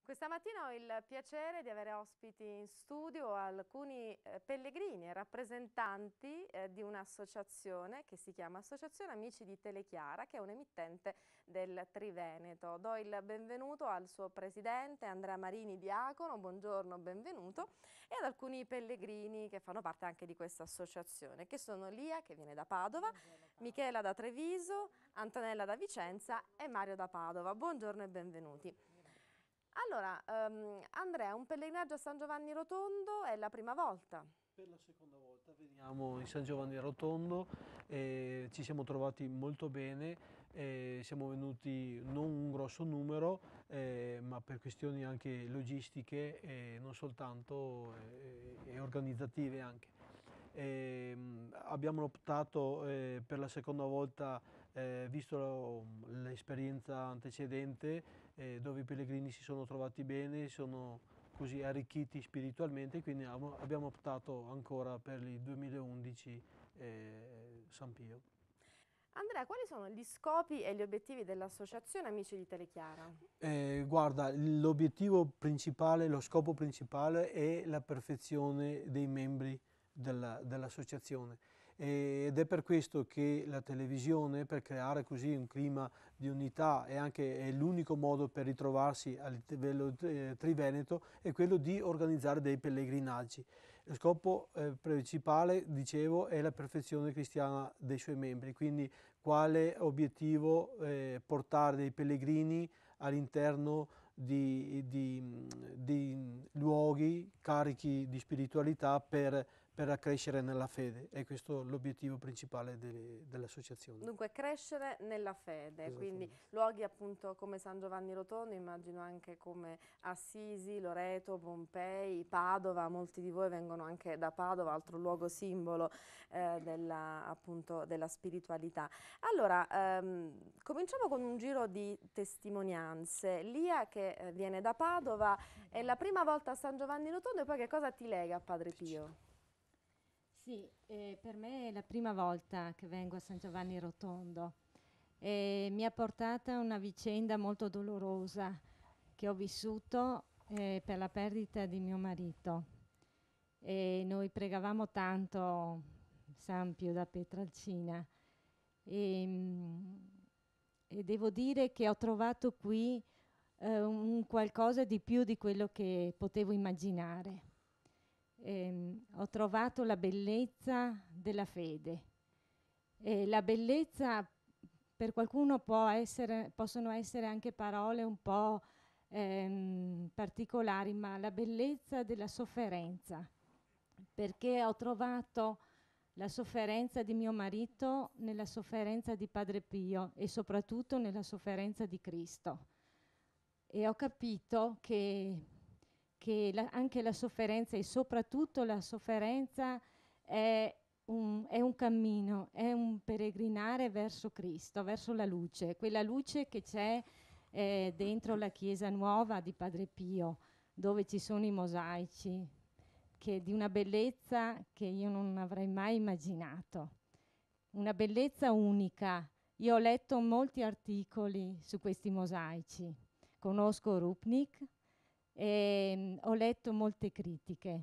Questa mattina ho il piacere di avere ospiti in studio alcuni pellegrini e rappresentanti di un'associazione che si chiama Associazione Amici di Telechiara, che è un emittente del Triveneto. Do il benvenuto al suo presidente Andrea Marini Diacono, buongiorno, benvenuto, e ad alcuni pellegrini che fanno parte anche di questa associazione, che sono Lia, che viene da Padova, Michela da Treviso, Antonella da Vicenza e Mario da Padova. Buongiorno e benvenuti. Allora, Andrea, un pellegrinaggio a San Giovanni Rotondo è la prima volta. Per la seconda volta veniamo in San Giovanni Rotondo, ci siamo trovati molto bene, siamo venuti non un grosso numero, ma per questioni anche logistiche e non soltanto e organizzative anche. Abbiamo optato per la seconda volta, visto l'esperienza antecedente, dove i pellegrini si sono trovati bene, sono così arricchiti spiritualmente, quindi abbiamo optato ancora per il 2011 San Pio. Andrea, quali sono gli scopi e gli obiettivi dell'Associazione Amici di Telechiara? Guarda, l'obiettivo principale, lo scopo principale è la perfezione dei membri dell'associazione. Ed è per questo che la televisione, per creare così un clima di unità e anche è l'unico modo per ritrovarsi a livello triveneto, è quello di organizzare dei pellegrinaggi. Lo scopo principale, dicevo, è la perfezione cristiana dei suoi membri, quindi quale obiettivo portare dei pellegrini all'interno di luoghi carichi di spiritualità per accrescere nella fede, e questo è l'obiettivo principale dell'associazione. Dunque, crescere nella fede, quindi luoghi appunto come San Giovanni Rotondo, immagino anche come Assisi, Loreto, Pompei, Padova, molti di voi vengono anche da Padova, altro luogo simbolo appunto della spiritualità. Allora, cominciamo con un giro di testimonianze. Lia, che viene da Padova, è la prima volta a San Giovanni Rotondo, e poi che cosa ti lega a Padre Pio? Sì, per me è la prima volta che vengo a San Giovanni Rotondo e mi ha portata una vicenda molto dolorosa che ho vissuto per la perdita di mio marito. E noi pregavamo tanto San Pio da Pietrelcina e devo dire che ho trovato qui un qualcosa di più di quello che potevo immaginare. Ho trovato la bellezza della fede. La bellezza per qualcuno possono essere anche parole un po' particolari, ma la bellezza della sofferenza, perché ho trovato la sofferenza di mio marito nella sofferenza di Padre Pio e soprattutto nella sofferenza di Cristo. E ho capito che anche la sofferenza e soprattutto la sofferenza è un cammino, è un peregrinare verso Cristo, verso la luce, quella luce che c'è dentro la chiesa nuova di Padre Pio, dove ci sono i mosaici, che di una bellezza che io non avrei mai immaginato, una bellezza unica. Io ho letto molti articoli su questi mosaici, conosco Rupnik, ho letto molte critiche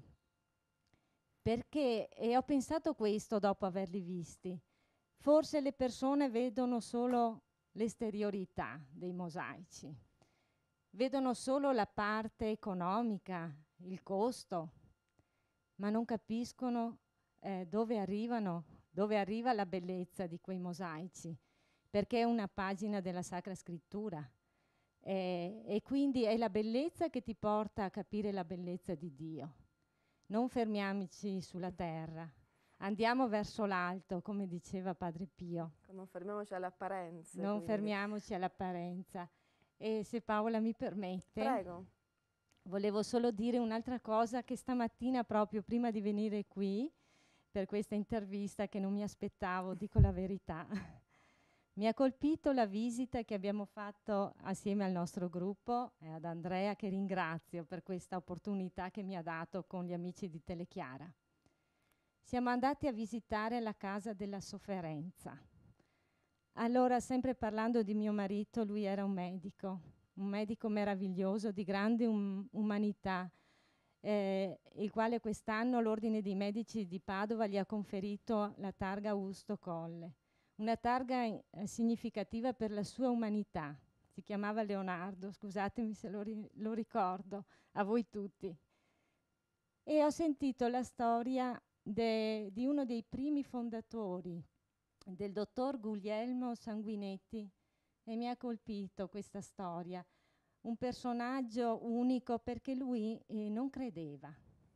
e ho pensato questo dopo averli visti. Forse le persone vedono solo l'esteriorità dei mosaici, vedono solo la parte economica, il costo, ma non capiscono dove arriva la bellezza di quei mosaici, perché è una pagina della Sacra Scrittura. E quindi è la bellezza che ti porta a capire la bellezza di Dio. Non fermiamoci sulla terra, andiamo verso l'alto, come diceva Padre Pio. Non fermiamoci alle apparenze. Non fermiamoci all'apparenza. E se Paola mi permette, prego. Volevo solo dire un'altra cosa, che stamattina, proprio prima di venire qui per questa intervista, che non mi aspettavo, dico la verità, mi ha colpito la visita che abbiamo fatto assieme al nostro gruppo e ad Andrea, che ringrazio per questa opportunità che mi ha dato con gli amici di Telechiara. Siamo andati a visitare la casa della sofferenza. Allora, sempre parlando di mio marito, lui era un medico un medico meraviglioso di grande umanità, il quale quest'anno l'Ordine dei Medici di Padova gli ha conferito la targa Augusto Colle, una targa significativa per la sua umanità. Si chiamava Leonardo, scusatemi se lo ricordo a voi tutti. E ho sentito la storia di uno dei primi fondatori, del dottor Guglielmo Sanguinetti, e mi ha colpito questa storia. Un personaggio unico perché lui non credeva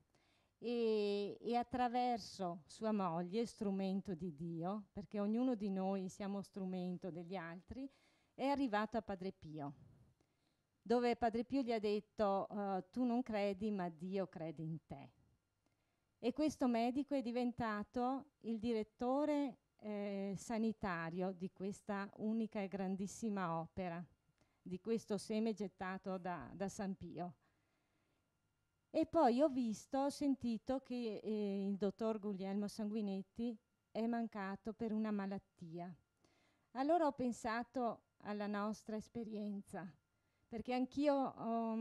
e attraverso sua moglie, strumento di Dio, perché ognuno di noi siamo strumento degli altri, è arrivato a Padre Pio, dove Padre Pio gli ha detto tu non credi ma Dio crede in te. E questo medico è diventato il direttore sanitario di questa unica e grandissima opera, di questo seme gettato da San Pio. E poi ho sentito che il dottor Guglielmo Sanguinetti è mancato per una malattia. Allora ho pensato alla nostra esperienza, perché anch'io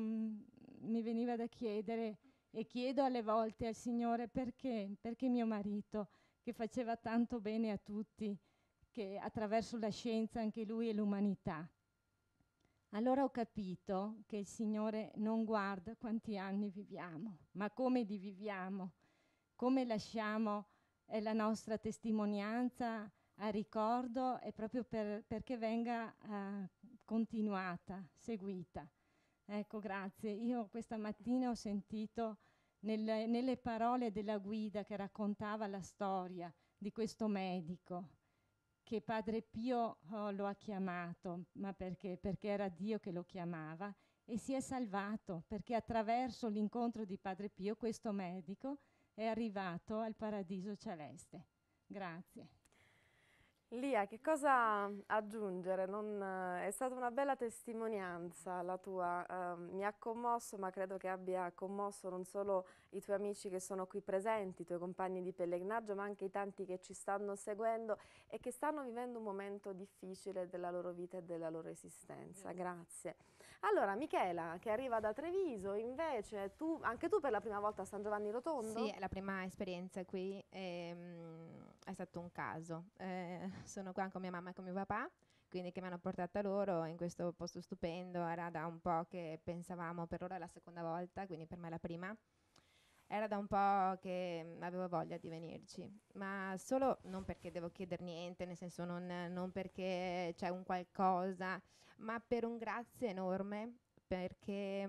mi veniva da chiedere, e chiedo alle volte al Signore perché mio marito, che faceva tanto bene a tutti, che attraverso la scienza anche lui e l'umanità. Allora ho capito che il Signore non guarda quanti anni viviamo, ma come li viviamo, come lasciamo la nostra testimonianza a ricordo, e proprio perché venga continuata, seguita. Ecco, grazie. Io questa mattina ho sentito nelle parole della guida che raccontava la storia di questo medico, che Padre Pio lo ha chiamato, ma perché era Dio che lo chiamava, e si è salvato, perché attraverso l'incontro di Padre Pio questo medico è arrivato al paradiso celeste. Grazie. Lia, che cosa aggiungere? È stata una bella testimonianza la tua, mi ha commosso, ma credo che abbia commosso non solo i tuoi amici che sono qui presenti, i tuoi compagni di pellegrinaggio, ma anche i tanti che ci stanno seguendo e che stanno vivendo un momento difficile della loro vita e della loro esistenza. Grazie. Allora, Michela, che arriva da Treviso, invece, anche tu per la prima volta a San Giovanni Rotondo? Sì, è la prima esperienza qui, è stato un caso. Sono qua con mia mamma e con mio papà, quindi che mi hanno portata loro in questo posto stupendo. Era da un po' che pensavamo, per loro è la seconda volta, quindi per me la prima. Era da un po' che avevo voglia di venirci, ma solo non perché devo chiedere niente, nel senso non perché c'è un qualcosa, ma per un grazie enorme, perché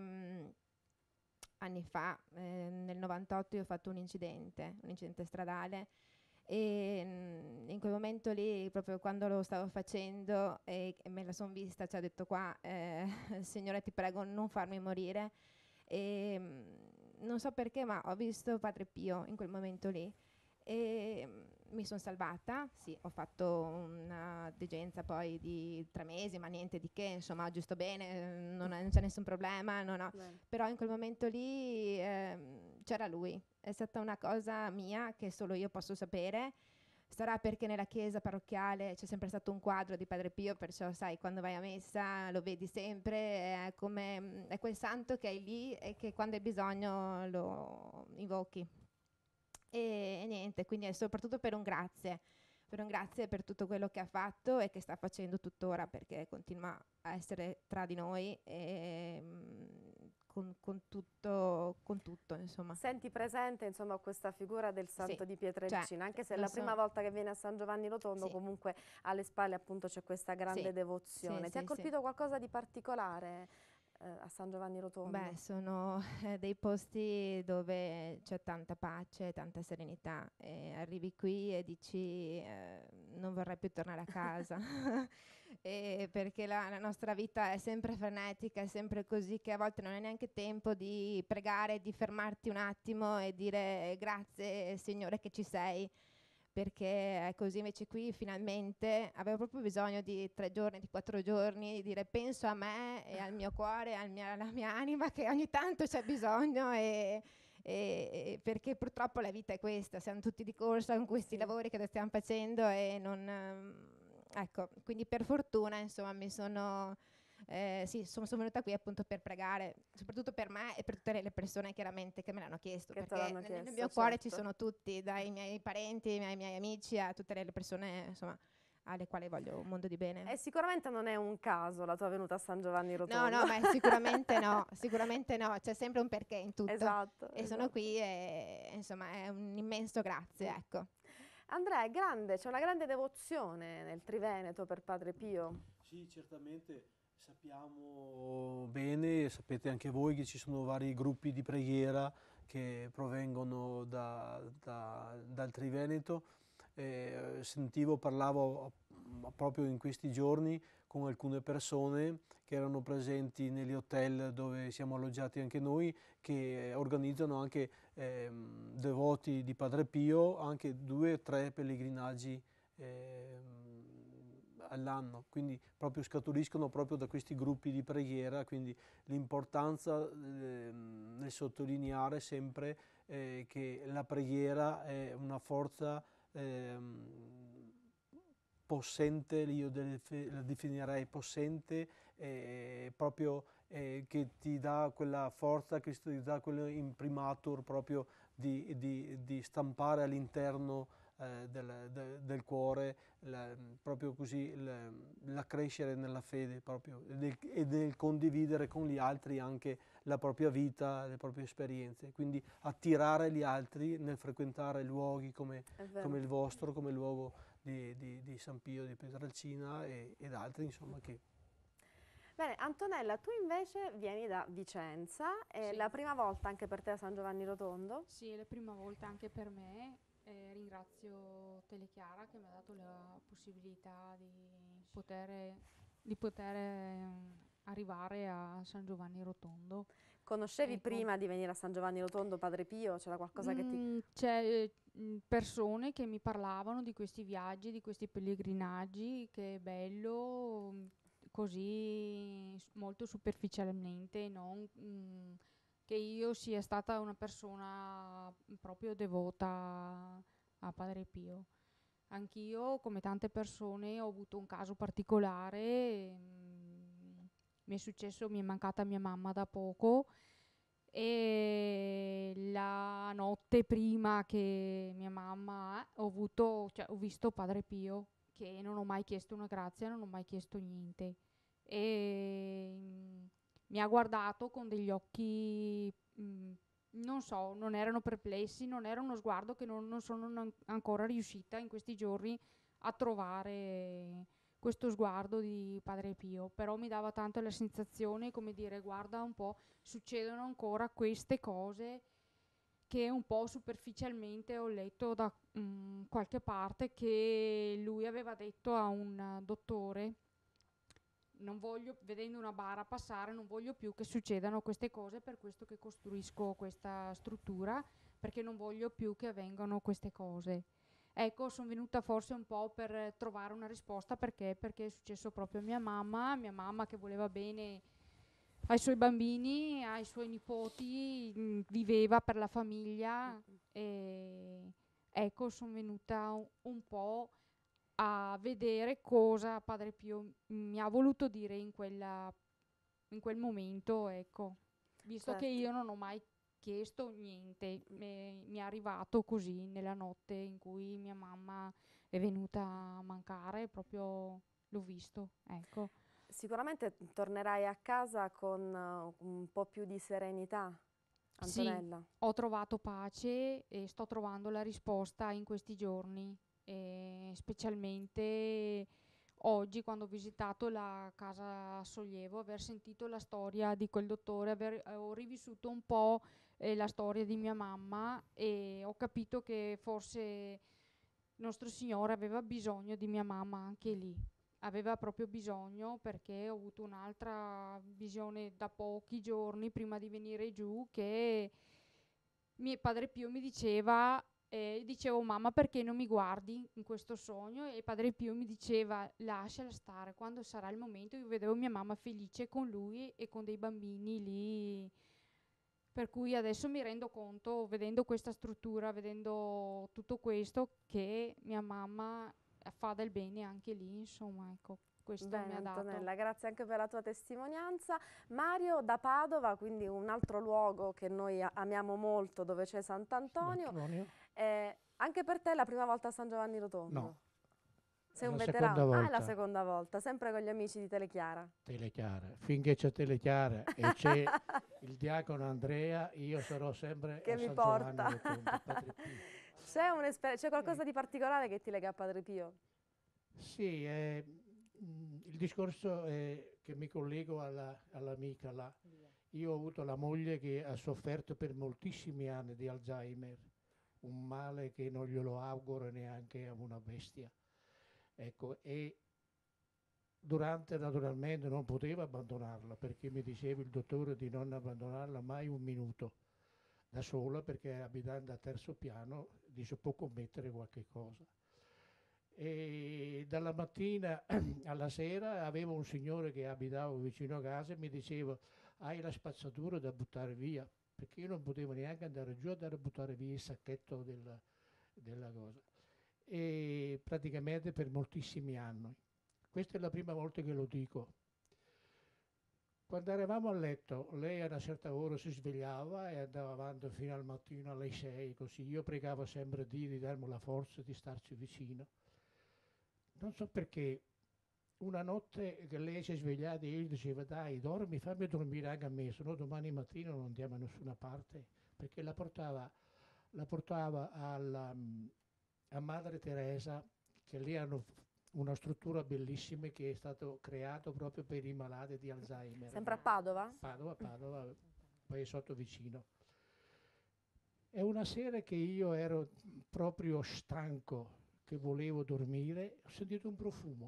anni fa, nel 98, io ho fatto un incidente stradale, e in quel momento lì, proprio quando lo stavo facendo e me la son vista, ci ha detto qua, Signore ti prego non farmi morire, e non so perché, ma ho visto Padre Pio in quel momento lì e mi sono salvata. Sì, ho fatto una degenza poi di 3 mesi, ma niente di che, insomma, giusto bene, non c'è nessun problema, però in quel momento lì c'era lui. È stata una cosa mia che solo io posso sapere. Sarà perché nella chiesa parrocchiale c'è sempre stato un quadro di Padre Pio, perciò sai, quando vai a messa lo vedi sempre, è quel santo che è lì e che quando hai bisogno lo invochi. E niente, quindi è soprattutto per un grazie per tutto quello che ha fatto e che sta facendo tuttora, perché continua a essere tra di noi e con tutto, insomma. Senti presente, insomma, questa figura del santo di Pietrelcina, cioè, anche se è la prima volta che viene a San Giovanni Rotondo, sì. Comunque alle spalle appunto c'è questa grande devozione. Ti ha colpito qualcosa di particolare a San Giovanni Rotondo? Beh, sono dei posti dove c'è tanta pace, tanta serenità, e arrivi qui e dici non vorrei più tornare a casa. Perché la nostra vita è sempre frenetica, è sempre così, che a volte non hai neanche tempo di pregare, di fermarti un attimo e dire grazie Signore che ci sei, perché è così. Invece qui finalmente avevo proprio bisogno di 3 giorni, di 4 giorni, di dire penso a me e al mio cuore, alla mia anima, che ogni tanto c'è bisogno, e perché purtroppo la vita è questa, siamo tutti di corsa con questi lavori che stiamo facendo e non... ecco, quindi per fortuna insomma mi sono sì, sono venuta qui appunto per pregare, soprattutto per me e per tutte le persone chiaramente che me l'hanno chiesto, Che te perché l'hanno nel chiesto, mio cuore ci certo. sono tutti, dai miei parenti, ai miei amici, a tutte le persone, insomma, alle quali voglio un mondo di bene. E sicuramente non è un caso la tua venuta a San Giovanni No, Rotondo. no, ma sicuramente no, c'è sempre un perché in tutto. Esatto, E sono esatto. qui e insomma è un immenso grazie, ecco. Andrea, è grande, c'è una grande devozione nel Triveneto per Padre Pio. Sì, certamente sappiamo bene, sapete anche voi che ci sono vari gruppi di preghiera che provengono dal Triveneto. Parlavo proprio in questi giorni con alcune persone che erano presenti negli hotel dove siamo alloggiati anche noi, che organizzano anche devoti di Padre Pio, anche 2 o 3 pellegrinaggi all'anno, quindi proprio scaturiscono proprio da questi gruppi di preghiera, quindi l'importanza nel sottolineare sempre che la preghiera è una forza possente, io la definirei possente, proprio che ti dà quella forza, che ti dà quello imprimatur proprio di stampare all'interno del cuore, proprio così la crescere nella fede proprio, e del condividere con gli altri anche la propria vita, le proprie esperienze, quindi attirare gli altri nel frequentare luoghi come il vostro, come il luogo di San Pio di Pietrelcina ed altri, insomma, che... Bene, Antonella, tu invece vieni da Vicenza, è Sì. la prima volta anche per te a San Giovanni Rotondo? Sì, è la prima volta anche per me. Ringrazio Telechiara che mi ha dato la possibilità di poter arrivare a San Giovanni Rotondo. Conoscevi Ecco. prima di venire a San Giovanni Rotondo Padre Pio? C'era qualcosa che ti... C'è persone che mi parlavano di questi viaggi, di questi pellegrinaggi, che è bello, così molto superficialmente, non che io sia stata una persona proprio devota a Padre Pio. Anch'io, come tante persone, ho avuto un caso particolare. Mi è successo, mi è mancata mia mamma da poco e la notte prima che mia mamma ho visto Padre Pio, che non ho mai chiesto una grazia, non ho mai chiesto niente. E mi ha guardato con degli occhi, non so, non erano perplessi, non era uno sguardo che non sono ancora riuscita in questi giorni a trovare questo sguardo di Padre Pio, però mi dava tanto la sensazione, come dire, guarda un po', succedono ancora queste cose che un po' superficialmente ho letto da qualche parte, che lui aveva detto a un dottore: non voglio, vedendo una bara passare, non voglio più che succedano queste cose, per questo che costruisco questa struttura, perché non voglio più che avvengano queste cose. Ecco, sono venuta forse un po' per trovare una risposta, perché è successo proprio a mia mamma che voleva bene ai suoi bambini, ai suoi nipoti, viveva per la famiglia e ecco, sono venuta un po' a vedere cosa Padre Pio mi ha voluto dire in quel momento, ecco. Visto che io non ho mai chiesto niente, mi è arrivato così nella notte in cui mia mamma è venuta a mancare, proprio l'ho visto, ecco. Sicuramente tornerai a casa con un po' più di serenità, Antonella. Sì, ho trovato pace e sto trovando la risposta in questi giorni, specialmente oggi quando ho visitato la casa Sollievo, aver sentito la storia di quel dottore, ho rivissuto un po' la storia di mia mamma e ho capito che forse Nostro Signore aveva bisogno di mia mamma anche lì. Aveva proprio bisogno, perché ho avuto un'altra visione da pochi giorni prima di venire giù, che mio Padre Pio mi diceva, dicevo: mamma, perché non mi guardi in questo sogno? E Padre Pio mi diceva: lasciala stare, quando sarà il momento. Io vedevo mia mamma felice con lui e con dei bambini lì, per cui adesso mi rendo conto, vedendo questa struttura, vedendo tutto questo, che mia mamma fa del bene anche lì, insomma, ecco. questo mi Bene ha dato. Antonella, grazie anche per la tua testimonianza. Mario da Padova, quindi un altro luogo che noi amiamo molto, dove c'è Sant'Antonio. Anche per te è la prima volta a San Giovanni Rotondo? No, Sei è un la veterano? seconda Ah, è la volta. seconda volta, sempre con gli amici di Telechiara. Telechiara. Finché c'è Telechiara e c'è il diacono Andrea, io sarò sempre Che a mi San porta. Giovanni Rotondo, Padre Pio. C'è qualcosa di particolare che ti lega a Padre Pio? Sì, il discorso è che mi collego all'amica là. Io ho avuto la moglie che ha sofferto per moltissimi anni di Alzheimer, un male che non glielo auguro neanche a una bestia. Ecco, e naturalmente non potevo abbandonarla perché mi diceva il dottore di non abbandonarla mai un minuto da sola, perché abitando al terzo piano dice può commettere qualche cosa. E dalla mattina alla sera avevo un signore che abitava vicino a casa e mi diceva hai la spazzatura da buttare via, perché io non potevo neanche andare giù a buttare via il sacchetto della cosa. E praticamente per moltissimi anni. Questa è la prima volta che lo dico. Quando eravamo a letto, lei a una certa ora si svegliava e andava avanti fino al mattino alle 6, così. Io pregavo sempre Dio di darmi la forza di starci vicino. Non so perché, una notte che lei si è svegliata e io gli dicevo dai, dormi, fammi dormire anche a me, se no domani mattina non andiamo da nessuna parte, perché la portava a Madre Teresa, che lì hanno una struttura bellissima che è stato creato proprio per i malati di Alzheimer. Sempre a Padova? Padova, poi è sotto vicino. E una sera che io ero proprio stanco, che volevo dormire, ho sentito un profumo.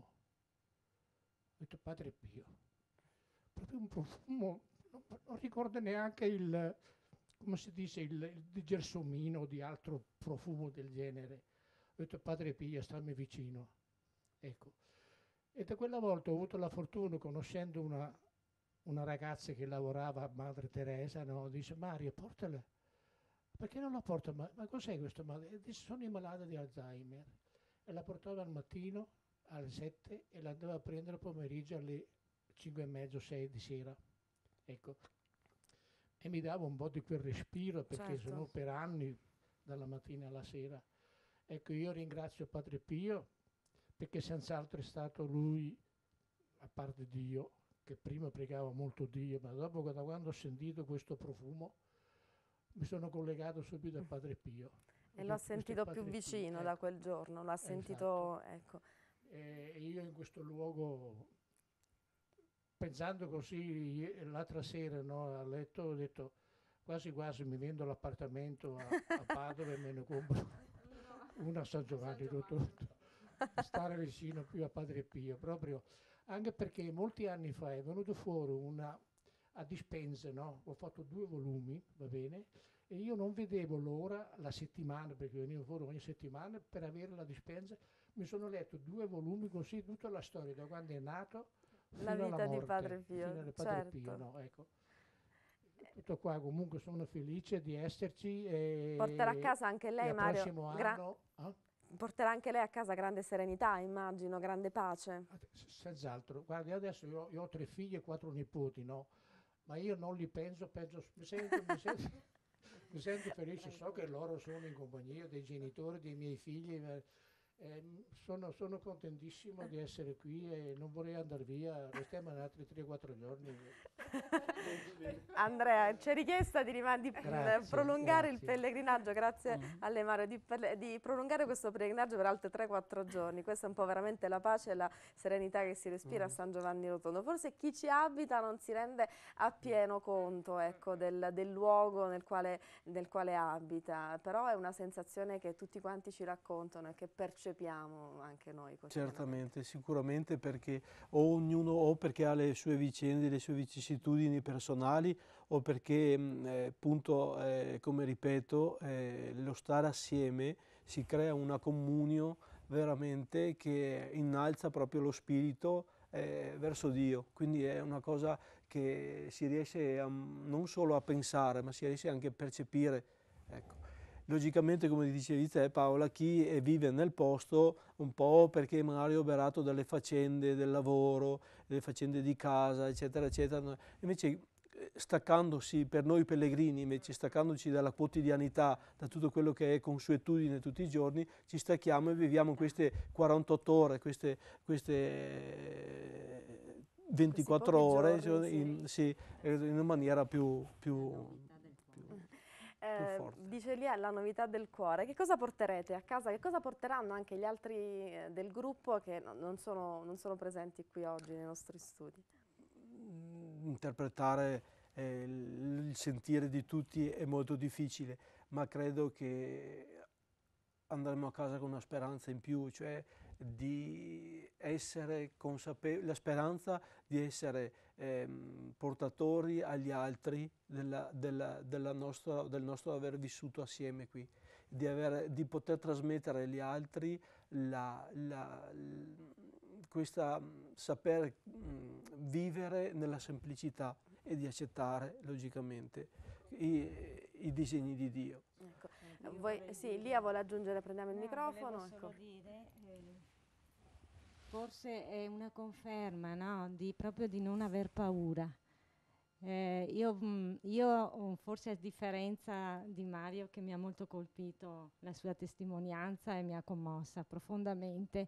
Ho detto Padre Pio. Proprio un profumo, non ricordo neanche come si dice, il di gelsomino o di altro profumo del genere. Ho detto Padre Pio, stammi vicino. Ecco. E da quella volta ho avuto la fortuna, conoscendo una ragazza che lavorava a Madre Teresa, no? Dice Mario, portala. Perché non la porta? Ma cos'è questo male? Dice sono i malati di Alzheimer. E la portava al mattino alle 7 e la andava a prendere al pomeriggio alle 5 e mezzo, 6 di sera. Ecco. E mi dava un po' di quel respiro, perché Certo. sennò per anni, dalla mattina alla sera. Ecco, io ringrazio Padre Pio, perché senz'altro è stato lui, a parte Dio, che prima pregavo molto Dio, ma dopo da quando ho sentito questo profumo mi sono collegato subito a Padre Pio. E lo ha sentito più Padre vicino Pio, da ecco. quel giorno, l'ha sentito, Esatto. ecco. E io in questo luogo, pensando così, l'altra sera, no, a letto, ho detto quasi quasi mi vendo l'appartamento a Padova e me ne compro una a San Giovanni Rotondo, stare vicino più a Padre Pio, proprio anche perché molti anni fa è venuto fuori a Dispense, no? Ho fatto 2 volumi, va bene, e io non vedevo l'ora, la settimana, perché venivo fuori ogni settimana, per avere la Dispense. Mi sono letto 2 volumi così, tutta la storia, da quando è nato La fino alla vita di morte, Padre Pio, fino al Padre certo. Pio, no? Ecco. Tutto qua, comunque sono felice di esserci. Porterà a casa anche lei, il Mario, prossimo anno... porterà anche lei a casa grande serenità, immagino, grande pace. Senz'altro. Guardi, adesso io ho 3 figli e 4 nipoti, no? Ma io non li penso, mi sento felice, so che loro sono in compagnia dei genitori, dei miei figli. Sono contentissimo di essere qui e non vorrei andare via, restiamo altri 3-4 giorni. Andrea, c'è richiesta di prolungare il pellegrinaggio, grazie alle Mario, di prolungare questo pellegrinaggio per altri 3-4 giorni. Questa è un po' veramente la pace e la serenità che si respira a San Giovanni Rotondo. Forse chi ci abita non si rende appieno conto, ecco, del luogo nel quale abita, però è una sensazione che tutti quanti ci raccontano e che percepiamo anche noi. Certamente, sicuramente, perché ognuno o perché ha le sue vicende, le sue vicissitudini personali, o perché appunto, come ripeto, lo stare assieme si crea una comunio veramente che innalza proprio lo spirito verso Dio. Quindi è una cosa che si riesce non solo a pensare, ma si riesce anche a percepire. Ecco. logicamente, come dicevi te Paola, chi vive nel posto un po' perché magari è oberato dalle faccende del lavoro, delle faccende di casa, eccetera, eccetera, invece staccandosi per noi pellegrini, invece staccandoci dalla quotidianità, da tutto quello che è consuetudine tutti i giorni, ci stacchiamo e viviamo queste 48 ore, queste 24 ore giorni, sì, in una maniera più forte. Dice lì la novità del cuore. Che cosa porterete a casa? Che cosa porteranno anche gli altri del gruppo che non sono presenti qui oggi nei nostri studi? Interpretare il sentire di tutti è molto difficile, ma credo che andremo a casa con una speranza in più, cioè di essere consapevoli, la speranza di essere portatori agli altri del nostro aver vissuto assieme qui, di poter trasmettere agli altri questa saper vivere nella semplicità e di accettare logicamente i disegni di Dio. Ecco. Sì, Lia vuole aggiungere, prendiamo il microfono. Volevo solo dire, forse è una conferma, no? Proprio di non aver paura. Io forse a differenza di Mario, che mi ha molto colpito la sua testimonianza e mi ha commossa profondamente,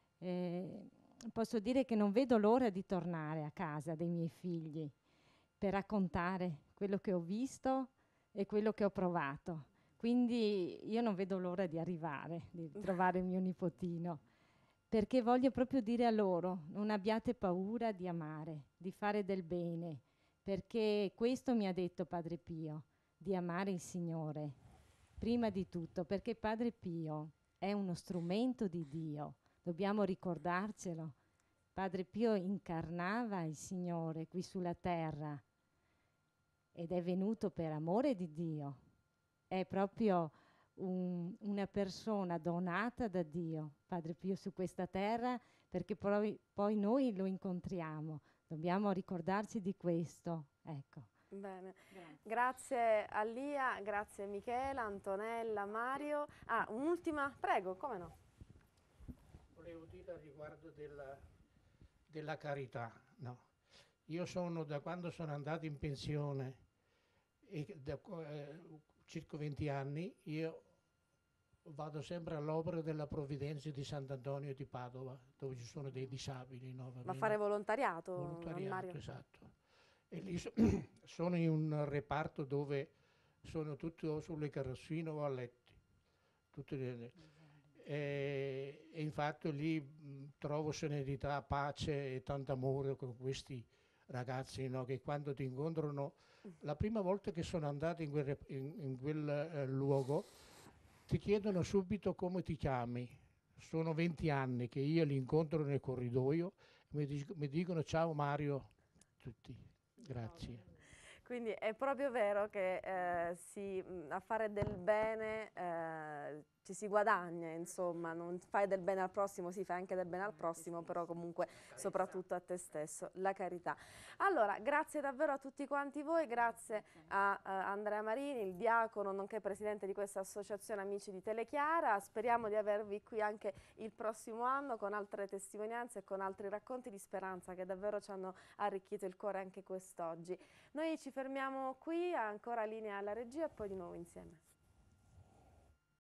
posso dire che non vedo l'ora di tornare a casa dei miei figli per raccontare quello che ho visto e quello che ho provato. Quindi io non vedo l'ora di arrivare, di trovare il mio nipotino, perché voglio proprio dire a loro: non abbiate paura di amare, di fare del bene, perché questo mi ha detto Padre Pio, di amare il Signore, prima di tutto, perché Padre Pio è uno strumento di Dio, dobbiamo ricordarcelo. Padre Pio incarnava il Signore qui sulla terra ed è venuto per amore di Dio. È proprio una persona donata da Dio, Padre Pio, su questa terra, perché poi noi lo incontriamo. Dobbiamo ricordarci di questo. Ecco. Bene, grazie a Lia, grazie Michela, Antonella, Mario. Un'ultima, prego, come no? Volevo dire a riguardo della carità, no? Io da quando sono andato in pensione, e circa 20 anni, io vado sempre all'opera della Provvidenza di Sant'Antonio di Padova, dove ci sono dei disabili. No? Ma fare volontariato, Volontariato, Mario? esatto. E lì sono in un reparto dove sono tutti sulle carrozzine o a letti. E infatti lì trovo serenità, pace e tanto amore con questi ragazzi, no? Che quando ti incontrano, la prima volta che sono andato in quel luogo, ti chiedono subito come ti chiami. Sono 20 anni che io li incontro nel corridoio, mi dicono ciao Mario, tutti, grazie. Quindi è proprio vero che a fare del bene ci si guadagna, insomma, non fai del bene al prossimo, sì, fai anche del bene al prossimo, però comunque soprattutto a te stesso, la carità. Allora, grazie davvero a tutti quanti voi, grazie a Andrea Marini, il diacono, nonché presidente di questa associazione Amici di Telechiara. Speriamo di avervi qui anche il prossimo anno con altre testimonianze e con altri racconti di speranza che davvero ci hanno arricchito il cuore anche quest'oggi. Noi ci fermiamo qui, ancora linea alla regia e poi di nuovo insieme.